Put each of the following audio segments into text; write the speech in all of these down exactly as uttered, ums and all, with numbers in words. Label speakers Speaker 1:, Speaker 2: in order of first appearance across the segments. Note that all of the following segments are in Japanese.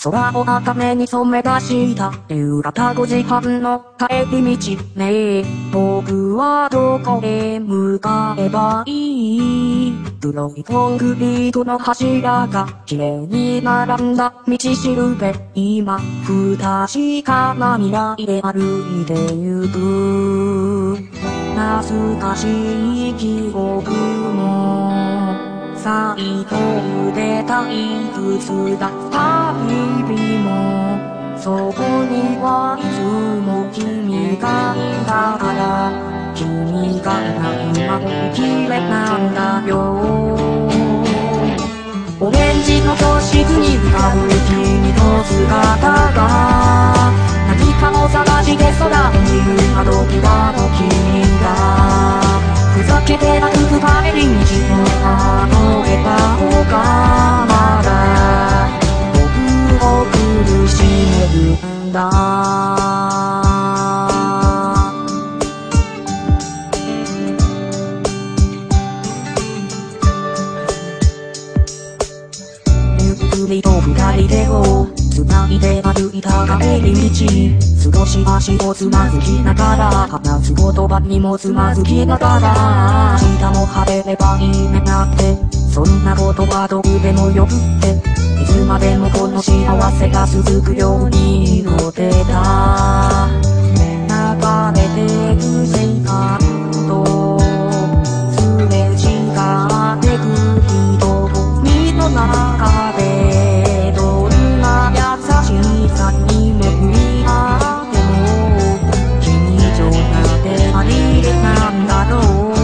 Speaker 1: 空を赤目に染め出した夕方ごじはんの帰り道ねえ僕はどこへ向かえばいい黒いコンクリートの柱が綺麗に並んだ道しるべ今不確かな未来で歩いてゆく懐かしい記憶も最高で退屈だった日々もそこにはいつも君がいたから君が今も綺麗なんだよオレンジの教室に浮かぶ君の姿が何かを探して空を見る窓際の君がふざけて歩く帰り道のあの笑顔がまだ僕を苦しめるんだゆっくりと二人手を繋いで歩いた帰り道少し足をつまずきながら話す言葉にもつまずきながら明日も晴れればいいねなんてそんなことはどうでもよくっていつまでもこの幸せが続くように祈ってた流れてく時間とすれ違ってく人混みの中でどんな優しさに巡り合っても君以上なんてありえなんだろう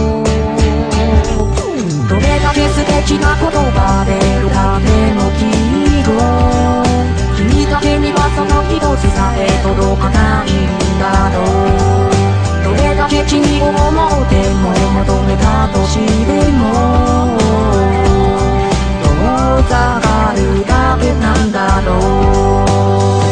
Speaker 1: どれだけ素敵な言葉で歌ってもきっと君だけにはその一つさえ届かないんだろうどれだけ君を思っても求めたとしても遠ざかるだけなんだろう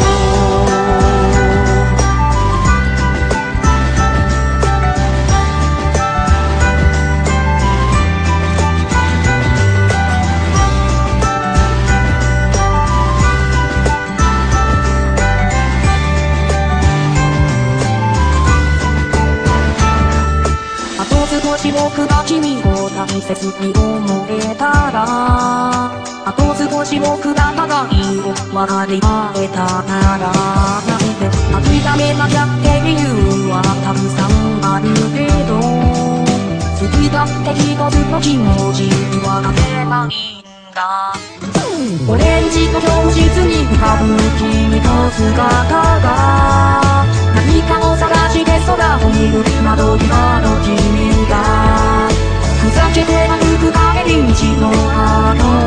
Speaker 1: 少し僕が君を大切に思えたらあと少し僕が互いを分かり合えたならなんて諦めなきゃって理由はたくさんあるけど好きだって一つの気持ちには勝てないんだオレンジの教室に浮かぶ君の姿が何かを探して空を見る窓際の君がふざけて歩く帰り道のあの